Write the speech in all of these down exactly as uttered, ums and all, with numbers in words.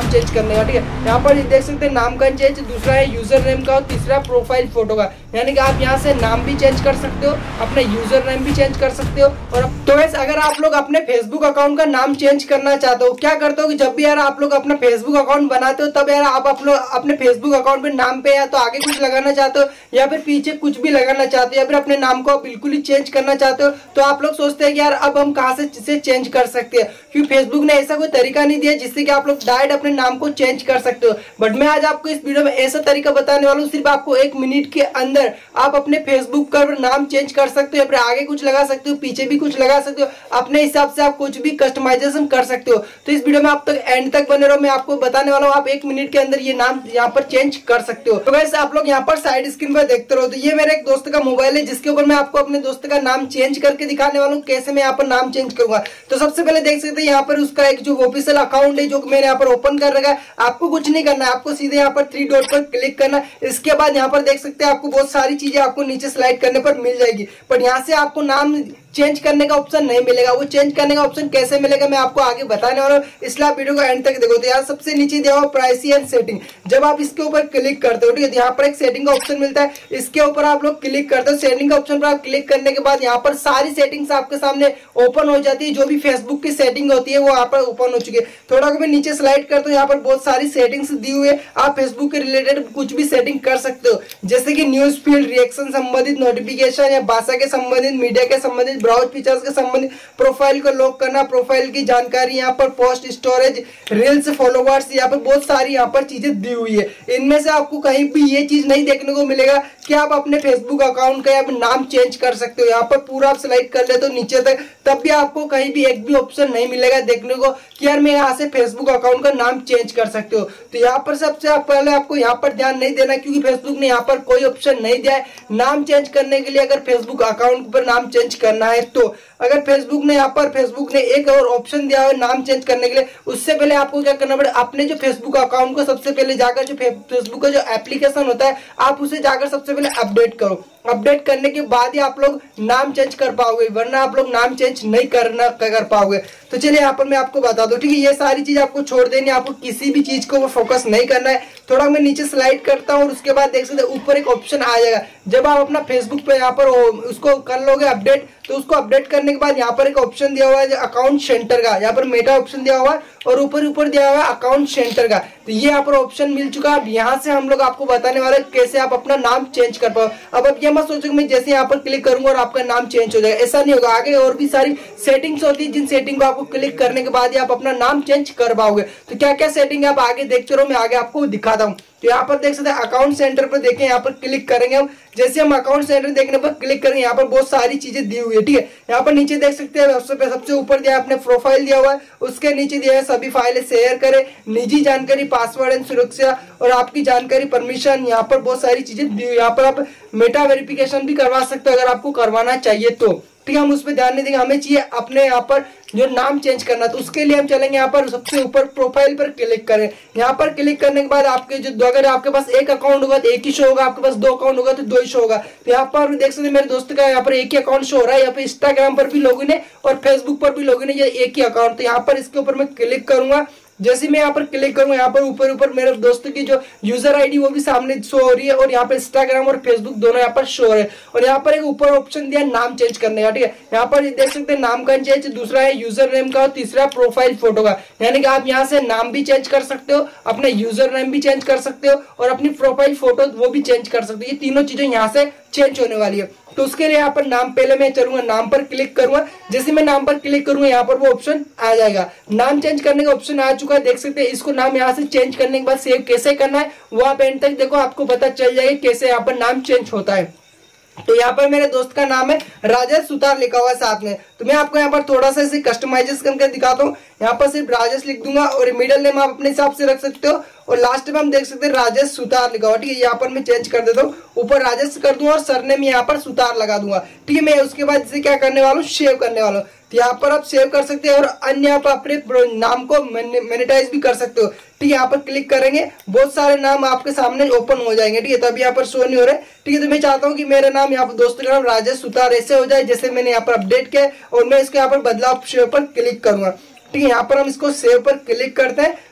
नाम चेंज करने का, ठीक है। यहाँ पर देख सकते हैं नाम का चेंज, दूसरा है यूजर नेम का और तीसरा प्रोफाइल फोटो का, यानी कि आप यहाँ से नाम भी चेंज कर सकते हो, अपने यूजर नेम भी चेंज कर सकते हो। और तो वैसे अगर आप लोग अपने फेसबुक अकाउंट का नाम चेंज करना चाहते हो, क्या करते हो कि जब भी यार आप लोग अपना फेसबुक अकाउंट बनाते हो तब यार आप अपने फेसबुक अकाउंट पे नाम पे या तो आगे कुछ लगाना चाहते हो या फिर पीछे कुछ भी लगाना चाहते हो या फिर अपने नाम को बिल्कुल ही चेंज करना चाहते हो, तो आप लोग सोचते हैं कि यार अब हम कहां से इसे चेंज कर सकते हैं, क्योंकि फेसबुक ने ऐसा कोई तरीका नहीं दिया जिससे कि आप लोग डायरेक्ट अपने नाम को चेंज कर सकते हो। बट मैं आज आपको इस वीडियो में ऐसा तरीका बताने वाला हूँ, सिर्फ आपको एक मिनट के अंदर आप अपने फेसबुक का नाम चेंज कर सकते हो, फिर आगे कुछ लगा सकते हो, पीछे भी कुछ लगा सकते हो, अपने हिसाब से आप कुछ भी कस्टमाइजेशन कर सकते हो। तो इस वीडियो में आप तक एंड तक बने रहो, मैं आपको बताने वाला हूँ आप एक मिनट के अंदर ये नाम यहाँ पर चेंज कर सकते हो। तो वैसे आप लोग यहाँ पर साइड स्क्रीन पर देखते रहो, तो ये मेरे एक दोस्त का मोबाइल है जिसके ऊपर मैं आपको अपने दोस्त का नाम चेंज करके दिखाने वाला हूँ, कैसे मैं यहाँ पर नाम चेंज करूंगा। तो सबसे पहले देख सकते हैं यहाँ पर उसका एक जो ऑफिशियल अकाउंट है जो मैंने यहाँ पर ओपन कर रखा है। आपको कुछ नहीं करना है, आपको सीधे यहाँ पर थ्री डॉट पर क्लिक करना है। इसके बाद यहाँ पर देख सकते हैं आपको बहुत सारी चीजें आपको नीचे स्लाइड करने पर मिल जाएगी, पर यहाँ से आपको नाम चेंज करने का ऑप्शन नहीं मिलेगा। वो चेंज करने का ऑप्शन कैसे मिलेगा मैं आपको आगे बताने वाला हूँ, इसलिए आप वीडियो को एंड तक देखो। तो यहाँ सबसे नीचे दिया हुआ प्राइवेसी एंड सेटिंग, जब आप इसके ऊपर क्लिक करते हो, ठीक है, यहाँ पर एक सेटिंग का ऑप्शन मिलता है, इसके ऊपर आप लोग क्लिक करते हो। सेटिंग का ऑप्शन पर आप क्लिक करने के बाद यहाँ पर सारी सेटिंग्स आपके सामने ओपन हो जाती है, जो भी फेसबुक की सेटिंग होती है वो यहाँ पर ओपन हो चुकी है। थोड़ा मैं नीचे स्लाइड करता हूँ, यहाँ पर बहुत सारी सेटिंग्स दी हुई है, आप फेसबुक के रिलेटेड कुछ भी सेटिंग कर सकते हो, जैसे कि न्यूज फील्ड, रिएक्शन संबंधित, नोटिफिकेशन या भाषा के संबंधित, मीडिया के संबंधित, ब्राउज फीचर्स के संबंधित, प्रोफाइल को लॉक करना, प्रोफाइल की जानकारी, यहाँ पर पोस्ट स्टोरेज, रील्स, फॉलोवर्स, यहाँ पर बहुत सारी यहाँ पर चीजें दी हुई है। इनमें से आपको कहीं भी ये चीज नहीं देखने को मिलेगा कि आप अपने फेसबुक अकाउंट का नाम चेंज कर सकते हो। यहाँ पर पूरा आप स्लाइड कर ले तो नीचे तक, तब भी आपको कहीं भी एक भी ऑप्शन नहीं मिलेगा देखने को कि यार मैं यहाँ से फेसबुक अकाउंट का नाम चेंज कर सकते हो। तो यहाँ पर सबसे पहले आपको यहाँ पर ध्यान नहीं देना, क्योंकि फेसबुक ने यहाँ पर कोई ऑप्शन नहीं दिया है नाम चेंज करने के लिए। अगर फेसबुक अकाउंट पर नाम चेंज करना है तो अगर फेसबुक ने यहाँ पर फेसबुक ने एक और ऑप्शन दिया है नाम चेंज करने के लिए, उससे पहले आपको क्या करना पड़ेगा, अपने जो फेसबुक अकाउंट को सबसे पहले जाकर जो फेसबुक का जो एप्लीकेशन होता है आप उसे जाकर सबसे पहले अपडेट करो। अपडेट करने के बाद ही आप लोग नाम चेंज कर पाओगे, वरना आप लोग नाम चेंज नहीं करना कर पाओगे। तो चलिए यहाँ पर मैं आपको बता दूं, ठीक है, ये सारी चीज आपको छोड़ देनी है, आपको किसी भी चीज को फोकस नहीं करना है। थोड़ा मैं नीचे स्लाइड करता हूँ और उसके बाद देख सकते ऊपर एक ऑप्शन आ जाएगा, जब आप अपना फेसबुक पे यहाँ पर उसको कर लोगे अपडेट, तो उसको अपडेट करने के बाद यहाँ पर एक ऑप्शन दिया हुआ है अकाउंट सेंटर का, यहाँ पर मेटा ऑप्शन दिया हुआ है और ऊपर ऊपर दिया हुआ है अकाउंट सेंटर का। तो ये यहाँ पर ऑप्शन मिल चुका है। अब यहाँ से हम लोग आपको बताने वाले कैसे आप अपना नाम चेंज कर पाओ। अब अब ये मत सोचो मैं जैसे यहाँ पर क्लिक करूंगा और आपका नाम चेंज हो जाएगा, ऐसा नहीं होगा। आगे और भी सारी सेटिंग्स होती है, जिन सेटिंग को आपको क्लिक करने के बाद ही आप अपना नाम चेंज कर पाओगे। तो क्या क्या सेटिंग है आप आगे देखते रहो, मैं आगे आपको दिखाता हूँ। तो यहाँ पर देख सकते हैं अकाउंट सेंटर पर देखें, यहाँ पर क्लिक करेंगे हम, जैसे हम अकाउंट सेंटर देखने पर क्लिक करेंगे यहाँ पर बहुत सारी चीजें दी हुई है, ठीक है। यहाँ पर नीचे देख सकते हैं सबसे सबसे ऊपर दिया है अपने प्रोफाइल दिया हुआ है, उसके नीचे दिया है सभी फाइलें शेयर करें, निजी जानकारी, पासवर्ड एंड सुरक्षा और आपकी जानकारी, परमिशन, यहाँ पर बहुत सारी चीजें दी हुई है। यहाँ पर आप मेटा वेरिफिकेशन भी करवा सकते हो अगर आपको करवाना चाहिए तो, ठीक है। हम उस पर ध्यान नहीं देंगे, हमें चाहिए अपने यहाँ पर जो नाम चेंज करना, तो उसके लिए हम चलेंगे यहाँ पर सबसे ऊपर प्रोफाइल पर क्लिक करें। यहाँ पर क्लिक करने के बाद आपके जो अगर आपके पास एक अकाउंट होगा तो एक ही शो होगा, आपके पास दो अकाउंट होगा तो दो ही शो होगा। तो यहाँ पर देख सकते हैं मेरे दोस्त का यहाँ पर एक ही अकाउंट शो हो रहा है, यहाँ पे इंस्टाग्राम पर भी लॉगिन है और फेसबुक पर भी लॉगिन है, ये एक ही अकाउंट। तो यहाँ पर इसके ऊपर मैं क्लिक करूंगा, जैसे मैं यहाँ पर क्लिक करूंगा यहाँ पर ऊपर ऊपर मेरे दोस्त की जो यूजर आईडी वो भी सामने शो हो रही है और यहाँ पर इंस्टाग्राम और फेसबुक दोनों यहाँ पर शो हो रहे हैं। और यहाँ पर एक ऊपर ऑप्शन दिया नाम चेंज करने का, ठीक है। यहाँ पर देख सकते हैं नाम का चेंज, दूसरा है यूजर नेम का और तीसरा प्रोफाइल फोटो का, यानी कि आप यहाँ से नाम भी चेंज कर सकते हो, अपने यूजर नेम भी चेंज कर सकते हो और अपनी प्रोफाइल फोटो वो भी चेंज कर सकते हो। ये तीनों चीजें यहाँ से चेंज होने वाली है। तो उसके लिए यहाँ पर नाम पहले मैं चलूंगा, नाम पर क्लिक करूंगा, जैसे मैं नाम पर क्लिक करूंगा यहाँ पर वो ऑप्शन आ जाएगा, नाम चेंज करने का ऑप्शन आ चुका है। देख सकते हैं इसको नाम यहाँ से चेंज करने के बाद सेव कैसे करना है वो आप एंड तक देखो, आपको पता चल जाएगा कैसे यहाँ पर नाम चेंज होता है। तो यहाँ पर मेरे दोस्त का नाम है राजेश सुतार लिखा हुआ है साथ में, तो मैं आपको यहाँ पर थोड़ा सा इसे कस्टमाइजेशन करके दिखाता हूँ। यहाँ पर सिर्फ राजेश लिख दूंगा और मिडिल नेम आप अपने हिसाब से रख सकते हो और लास्ट में हम देख सकते हैं राजेश सुतार लिखा हुआ, ठीक है। यहाँ पर मैं चेंज कर देता हूँ, ऊपर राजेश कर दूंगा और सरनेम यहाँ पर सुतार लगा दूंगा, ठीक है। मैं उसके बाद इसे क्या करने वाला हूँ, सेव करने वाला हूँ। तो यहाँ पर आप सेव कर सकते हैं और अन्य आप अपने नाम को मोनेटाइज भी कर सकते हो, ठीक है। यहाँ पर क्लिक करेंगे बहुत सारे नाम आपके सामने ओपन हो जाएंगे, ठीक है। तभी यहाँ पर शो नहीं हो रहे, ठीक है। तो मैं चाहता हूँ कि मेरा नाम यहाँ पर दोस्त का नाम राजेश सुतार ऐसे हो जाए जैसे मैंने यहाँ पर अपडेट किया और मैं इसके यहाँ पर बदलाव सेव पर क्लिक करूंगा, ठीक है। यहाँ पर हम इसको सेव पर क्लिक करते हैं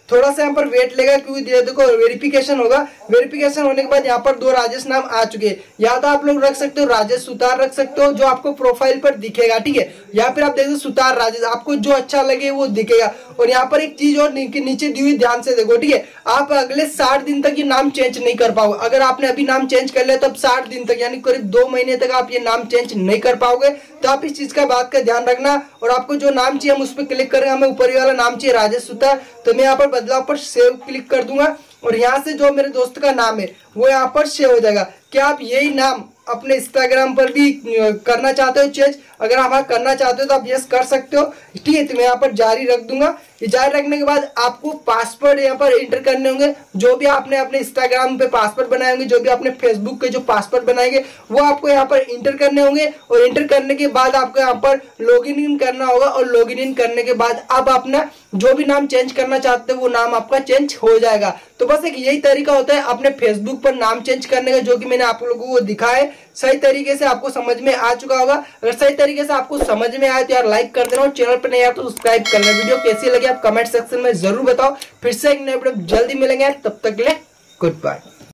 थोड़ा सा यहाँ पर वेट लेगा क्योंकि देखो वेरिफिकेशन होगा। वेरिफिकेशन होने के बाद यहाँ पर दो राजेश नाम आ चुके हैं। या तो आप लोग रख सकते हो राजेश सुतार रख सकते हो, जो आपको प्रोफाइल पर दिखेगा, ठीक है। या फिर आप देखो सुतार राजेश, आपको जो अच्छा लगे वो दिखेगा। और यहाँ पर एक चीज और नीचे दी हुई ध्यान से देखो, ठीक है। आप अगले साठ दिन तक ये नाम चेंज नहीं कर पाओगे। अगर आपने अभी नाम चेंज कर लिया तो अब साठ दिन तक यानी करीब दो महीने तक आप ये नाम चेंज नहीं कर पाओगे। तो आप इस चीज का बात का ध्यान रखना। और आपको जो नाम चाहिए हम उस पर क्लिक करेंगे, हमें ऊपर वाला नाम चाहिए राजेश सुतार, तो मैं यहाँ पर बदलाव पर सेव क्लिक कर दूंगा और यहाँ से जो मेरे दोस्त का नाम है वो यहाँ पर सेव हो जाएगा। क्या आप यही नाम अपने इंस्टाग्राम पर भी करना चाहते हो चेंज? अगर आप करना चाहते हो तो आप यस कर सकते हो, ठीक है। तो मैं यहाँ पर जारी रख दूंगा। ये जारी रखने के बाद आपको पासवर्ड यहाँ पर इंटर करने होंगे। जो भी आपने अपने इंस्टाग्राम पे पासवर्ड बनाए होंगे, जो भी आपने फेसबुक के जो पासवर्ड बनाएंगे वो आपको यहाँ पर इंटर करने होंगे। और इंटर करने के बाद आपको यहाँ पर लॉगिन इन करना होगा। और लॉगिन इन करने के बाद अब अपना जो भी नाम चेंज करना चाहते हो वो नाम आपका चेंज हो जाएगा। तो बस एक यही तरीका होता है अपने फेसबुक पर नाम चेंज करने का, जो कि मैंने आप लोगों को दिखाया है। सही तरीके से आपको समझ में आ चुका होगा। अगर सही तरीके से आपको समझ में आया तो यार लाइक कर देना और चैनल पर नहीं आया तो सब्सक्राइब कर लेना। वीडियो कैसी लगी आप कमेंट सेक्शन में जरूर बताओ। फिर से एक नए वीडियो जल्दी मिलेंगे, तब तक के लिए गुड बाय।